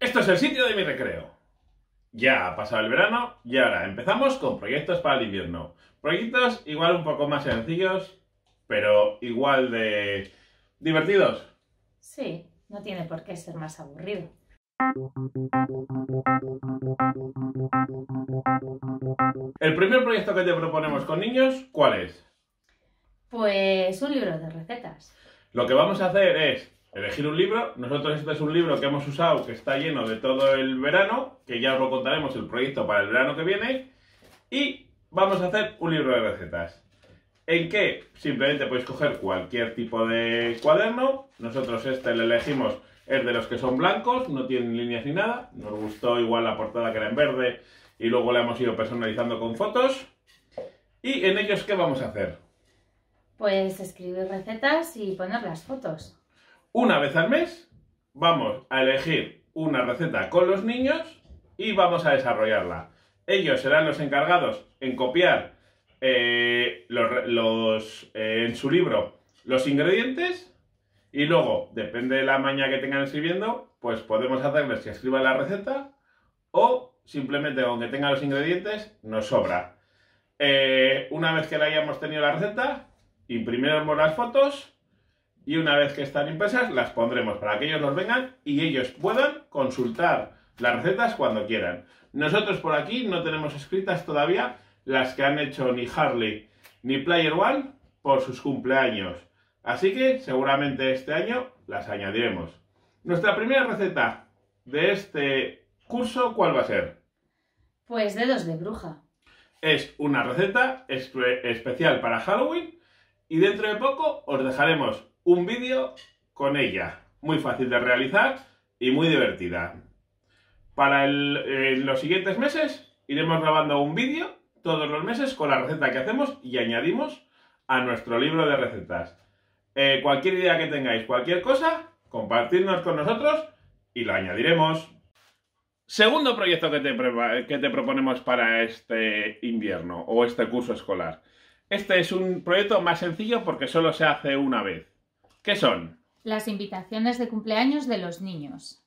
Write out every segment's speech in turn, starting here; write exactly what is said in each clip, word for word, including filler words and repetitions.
Esto es el sitio de mi recreo. Ya ha pasado el verano y ahora empezamos con proyectos para el invierno. Proyectos igual un poco más sencillos, pero igual de divertidos. Sí, no tiene por qué ser más aburrido. El primer proyecto que te proponemos con niños, ¿cuál es? Pues un libro de recetas. Lo que vamos a hacer es elegir un libro. Nosotros este es un libro que hemos usado, que está lleno de todo el verano, que ya os lo contaremos el proyecto para el verano que viene. Y vamos a hacer un libro de recetas. ¿En qué? Simplemente podéis coger cualquier tipo de cuaderno. Nosotros este le elegimos, es de los que son blancos, no tienen líneas ni nada. Nos gustó igual la portada que era en verde y luego la hemos ido personalizando con fotos. ¿Y en ellos qué vamos a hacer? Pues escribir recetas y poner las fotos. Una vez al mes vamos a elegir una receta con los niños y vamos a desarrollarla. Ellos serán los encargados en copiar eh, los, los, eh, en su libro los ingredientes y luego, depende de la maña que tengan escribiendo, pues podemos hacerles que escriban la receta o simplemente con que tengan los ingredientes nos sobra. Eh, una vez que la hayamos tenido la receta, imprimiremos las fotos y una vez que están impresas las pondremos para que ellos nos vengan y ellos puedan consultar las recetas cuando quieran. Nosotros por aquí no tenemos escritas todavía las que han hecho ni Harley ni Player One por sus cumpleaños. Así que seguramente este año las añadiremos. Nuestra primera receta de este curso, ¿cuál va a ser? Pues dedos de bruja. Es una receta espe- especial para Halloween y dentro de poco os dejaremos un vídeo con ella. Muy fácil de realizar y muy divertida. Para el, en los siguientes meses iremos grabando un vídeo todos los meses con la receta que hacemos y añadimos a nuestro libro de recetas. Eh, cualquier idea que tengáis, cualquier cosa, compartidnos con nosotros y lo añadiremos. Segundo proyecto que te, que te proponemos para este invierno o este curso escolar. Este es un proyecto más sencillo porque solo se hace una vez. ¿Qué son? Las invitaciones de cumpleaños de los niños.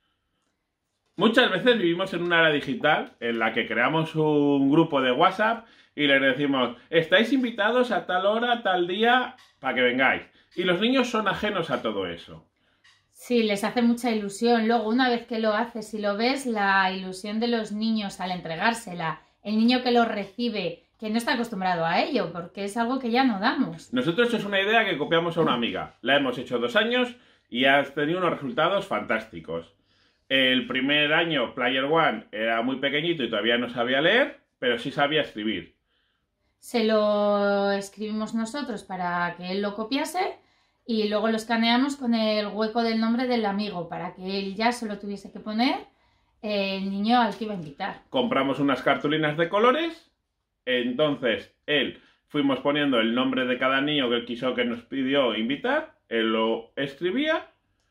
Muchas veces vivimos en una era digital en la que creamos un grupo de WhatsApp y les decimos, estáis invitados a tal hora, tal día, para que vengáis. Y los niños son ajenos a todo eso. Sí, les hace mucha ilusión. Luego, una vez que lo haces y lo ves, la ilusión de los niños al entregársela, el niño que lo recibe, que no está acostumbrado a ello, porque es algo que ya no damos. Nosotros es una idea que copiamos a una amiga. La hemos hecho dos años y ha tenido unos resultados fantásticos. El primer año, Player One era muy pequeñito y todavía no sabía leer, pero sí sabía escribir. Se lo escribimos nosotros para que él lo copiase y luego lo escaneamos con el hueco del nombre del amigo para que él ya solo tuviese que poner el niño al que iba a invitar. Compramos unas cartulinas de colores, entonces él fuimos poniendo el nombre de cada niño que él quiso que nos pidió invitar, él lo escribía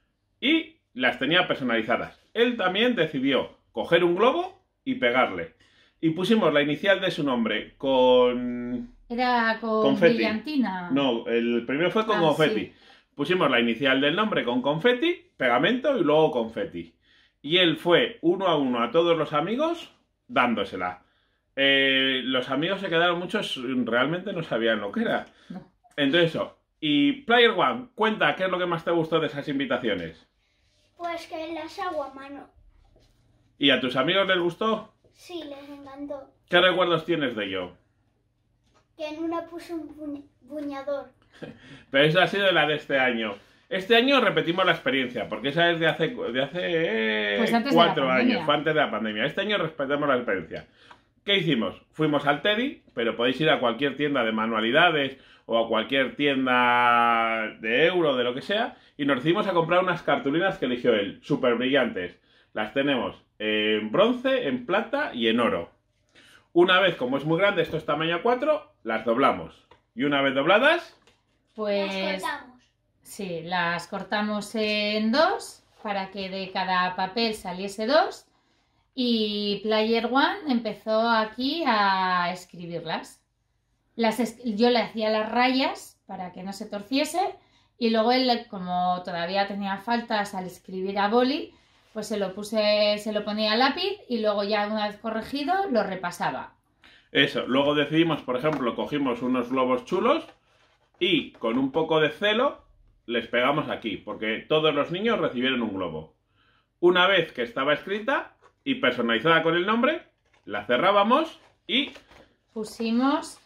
y las tenía personalizadas. Él también decidió coger un globo y pegarle. Y pusimos la inicial de su nombre con... Era con confeti. brillantina. No, el primero fue con Ah, confeti. sí. Pusimos la inicial del nombre con confeti, pegamento y luego confeti. Y él fue uno a uno a todos los amigos dándosela. Eh, los amigos se quedaron muchos, realmente no sabían lo que era. No. Entonces eso. Y Player One, cuenta qué es lo que más te gustó de esas invitaciones. Pues que las hago a mano. ¿Y a tus amigos les gustó? Sí, les encantó. ¿Qué recuerdos tienes de ello? Que en una puse un buñ- buñador. Pero esa ha sido la de este año. Este año repetimos la experiencia, porque esa es de hace, de hace eh, Pues antes de la cuatro pandemia. años, fue antes de la pandemia. Este año respetamos la experiencia. ¿Qué hicimos? Fuimos al Teddy, pero podéis ir a cualquier tienda de manualidades o a cualquier tienda de euro, de lo que sea, y nos decidimos a comprar unas cartulinas que eligió él, súper brillantes. Las tenemos en bronce, en plata y en oro. Una vez, como es muy grande, esto es tamaño cuatro, las doblamos. Y una vez dobladas, Pues Las cortamos. sí, las cortamos en dos para que de cada papel saliese dos y Player One empezó aquí a escribirlas. Las es- yo le hacía las rayas para que no se torciese y luego él, como todavía tenía faltas al escribir a boli, pues se lo puse, se lo ponía al lápiz y luego ya una vez corregido lo repasaba. Eso, luego decidimos, por ejemplo, cogimos unos globos chulos y con un poco de celo les pegamos aquí, porque todos los niños recibieron un globo. Una vez que estaba escrita y personalizada con el nombre, la cerrábamos y... pusimos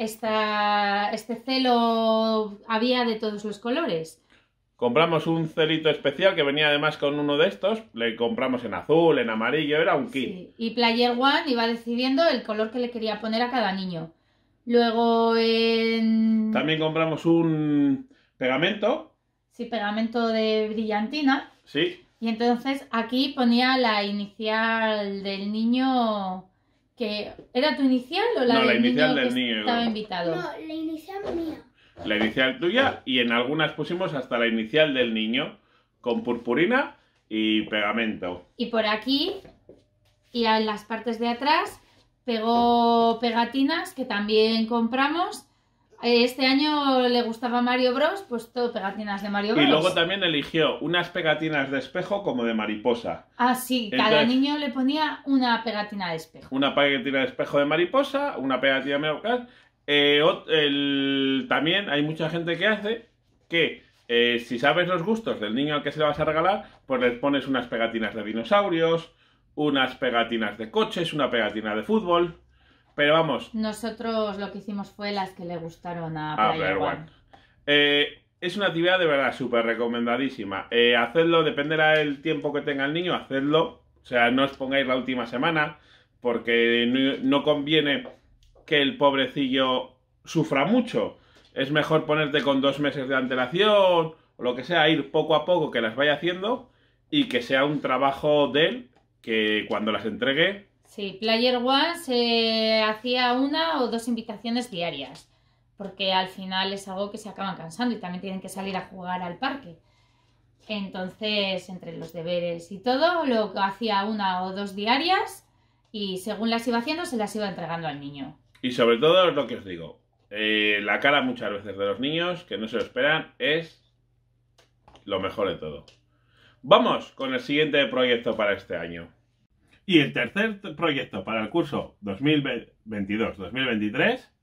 esta, este celo, había de todos los colores. Compramos un celito especial que venía además con uno de estos, le compramos en azul, en amarillo, era un kit. Sí. Y Player One iba decidiendo el color que le quería poner a cada niño. Luego en... También compramos un pegamento. Sí, pegamento de brillantina. Sí. Y entonces aquí ponía la inicial del niño... que ¿era tu inicial o la no, del la inicial niño del que niño estaba invitado? No, la inicial mía. La inicial tuya y en algunas pusimos hasta la inicial del niño con purpurina y pegamento. Y por aquí y en las partes de atrás pegó pegatinas que también compramos. Este año le gustaba Mario Bros, pues todo pegatinas de Mario Bros. Y luego también eligió unas pegatinas de espejo como de mariposa. Ah, sí, cada Entonces, niño le ponía una pegatina de espejo. Una pegatina de espejo de mariposa, una pegatina de mariposa. Eh, el, también hay mucha gente que hace que eh, si sabes los gustos del niño al que se le vas a regalar, pues le pones unas pegatinas de dinosaurios, unas pegatinas de coches, una pegatina de fútbol. Pero vamos. Nosotros lo que hicimos fue las que le gustaron a A Player ver, One. bueno. Eh, es una actividad de verdad súper recomendadísima. Eh, hacedlo, dependerá del tiempo que tenga el niño, hacedlo. O sea, no os pongáis la última semana, porque no, no conviene que el pobrecillo sufra mucho. Es mejor ponerte con dos meses de antelación, o lo que sea, ir poco a poco que las vaya haciendo y que sea un trabajo de él que cuando las entregue... Sí, Player One se hacía una o dos invitaciones diarias, porque al final es algo que se acaban cansando y también tienen que salir a jugar al parque. Entonces, entre los deberes y todo, lo hacía una o dos diarias y según las iba haciendo, se las iba entregando al niño. Y sobre todo es lo que os digo, eh, la cara muchas veces de los niños que no se lo esperan es lo mejor de todo. Vamos con el siguiente proyecto para este año. Y el tercer proyecto para el curso dos mil veintidós dos mil veintitrés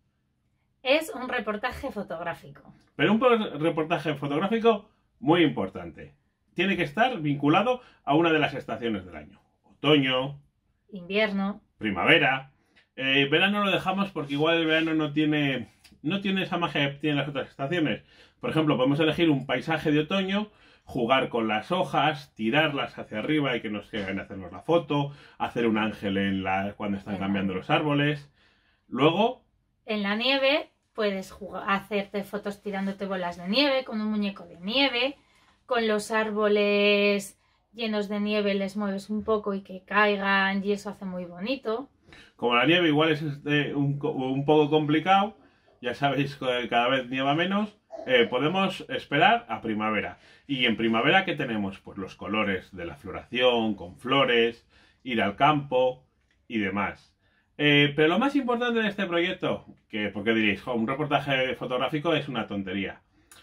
es un reportaje fotográfico. Pero un reportaje fotográfico muy importante. Tiene que estar vinculado a una de las estaciones del año. Otoño, invierno, primavera. Eh, verano lo dejamos porque igual el verano no tiene, no tiene esa magia que tienen las otras estaciones. Por ejemplo, podemos elegir un paisaje de otoño, jugar con las hojas, tirarlas hacia arriba y que nos quieran hacernos la foto, hacer un ángel en la, cuando están en cambiando la... los árboles. Luego... en la nieve puedes jugar, hacerte fotos tirándote bolas de nieve con un muñeco de nieve, con los árboles llenos de nieve les mueves un poco y que caigan y eso hace muy bonito. Como la nieve igual es este, un, un poco complicado, ya sabéis que cada vez nieva menos, eh, podemos esperar a primavera. Y en primavera, ¿qué tenemos? Pues los colores de la floración, con flores, ir al campo y demás. Eh, pero lo más importante de este proyecto, que porque diréis, jo, un reportaje fotográfico es una tontería.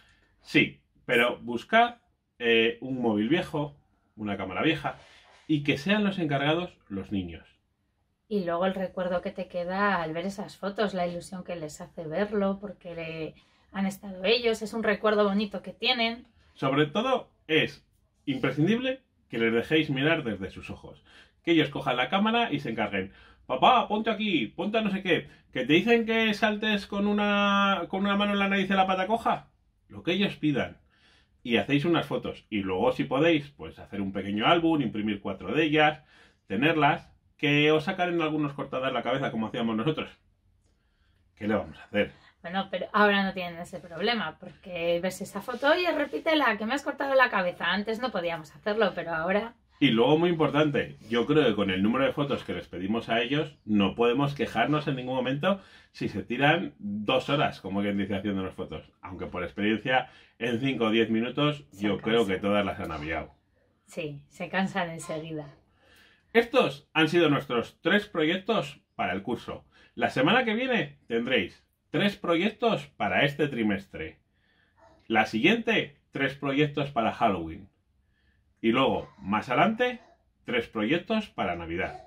Sí, pero buscad eh, un móvil viejo, una cámara vieja, y que sean los encargados los niños. Y luego el recuerdo que te queda al ver esas fotos, la ilusión que les hace verlo, porque le han estado ellos, es un recuerdo bonito que tienen. Sobre todo es imprescindible que les dejéis mirar desde sus ojos. Que ellos cojan la cámara y se encarguen. Papá, ponte aquí, ponte a no sé qué. ¿Que te dicen que saltes con una, con una mano en la nariz y la pata coja? Lo que ellos pidan. Y hacéis unas fotos. Y luego, si podéis, pues hacer un pequeño álbum, imprimir cuatro de ellas, tenerlas, que os sacarán algunos cortadas la cabeza como hacíamos nosotros. ¿Qué le vamos a hacer? Bueno, pero ahora no tienen ese problema, porque ves esa foto y repítela, que me has cortado la cabeza. Antes no podíamos hacerlo, pero ahora... Y luego, muy importante, yo creo que con el número de fotos que les pedimos a ellos, no podemos quejarnos en ningún momento si se tiran dos horas, como quien dice, haciendo las fotos. Aunque por experiencia, en cinco o diez minutos, se yo cansa. creo que todas las han aviado. Sí, se cansan enseguida. Estos han sido nuestros tres proyectos para el curso. La semana que viene tendréis tres proyectos para este trimestre. La siguiente, tres proyectos para Halloween. Y luego, más adelante, tres proyectos para Navidad.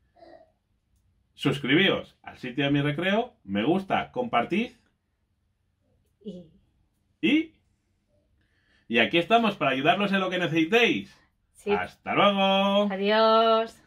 Suscribíos al sitio de mi recreo, me gusta, compartid Y... y... Y aquí estamos para ayudarlos en lo que necesitéis. Sí. ¡Hasta luego! Adiós.